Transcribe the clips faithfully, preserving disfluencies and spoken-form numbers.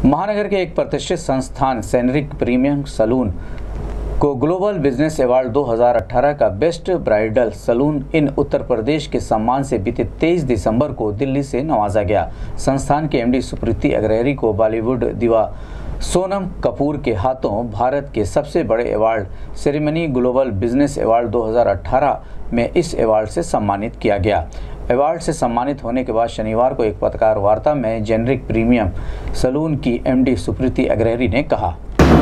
महानगर के एक प्रतिष्ठित संस्थान सेनरिक प्रीमियम सलून को ग्लोबल बिजनेस अवार्ड दो हज़ार अठारह का best bridal salon in Uttar Pradesh के सम्मान से बीते तेईस दिसंबर को दिल्ली से नवाजा गया। संस्थान के एमडी सुप्रीति अग्रहरी को बॉलीवुड दिवा सोनम कपूर के हाथों भारत के सबसे बड़े award ceremony global business award दो हज़ार अठारह में इस अवार्ड से सम्मानित किया गया। अवार्ड से सम्मानित होने के बाद शनिवार को एक पत्रकार वार्ता में जेनरिक प्रीमियम सलून की एमडी सुप्रीति अग्रहरी ने कहा,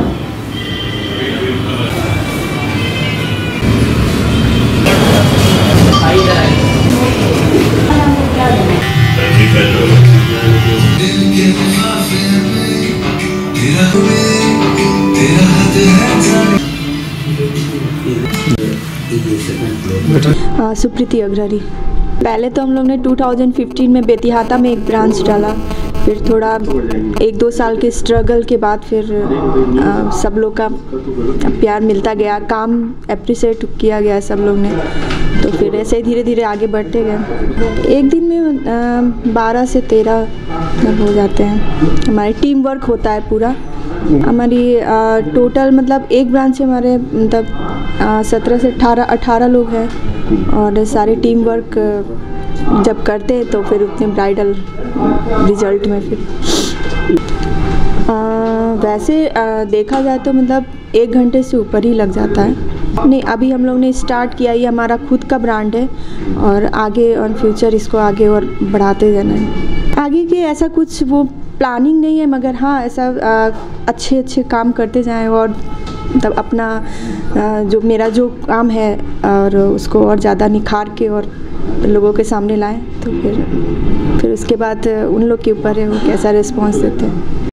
सुप्रीति अग्रहरी। पहले तो हम लोग ने दो हज़ार पंद्रह में बेतिहाता में एक ब्रांच डाला, फिर थोड़ा एक दो साल के स्ट्रगल के बाद फिर आ, सब लोग का प्यार मिलता गया, काम अप्रिशिएट किया गया सब लोग ने, तो फिर ऐसे ही धीरे धीरे आगे बढ़ते गए। एक दिन में बारह से तेरह हो जाते हैं। हमारी टीम वर्क होता है पूरा। हमारी टोटल मतलब एक ब्रांच से हमारे मतलब सत्रह से अठारह अठारह लोग हैं और सारे टीम वर्क जब करते हैं तो फिर उतने ब्राइडल रिजल्ट में फिर आ, वैसे आ, देखा जाए तो मतलब एक घंटे से ऊपर ही लग जाता है। नहीं, अभी हम लोग ने स्टार्ट किया, ये हमारा खुद का ब्रांड है और आगे ऑन फ्यूचर इसको आगे और बढ़ाते जाना है। आगे के ऐसा कुछ वो प्लानिंग नहीं है, मगर हाँ ऐसा आ, अच्छे अच्छे काम करते जाएं और मतलब अपना आ, जो मेरा जो काम है और उसको और ज़्यादा निखार के और लोगों के सामने लाएं, तो फिर फिर उसके बाद उन लोग के ऊपर है वो कैसा रिस्पॉन्स देते हैं।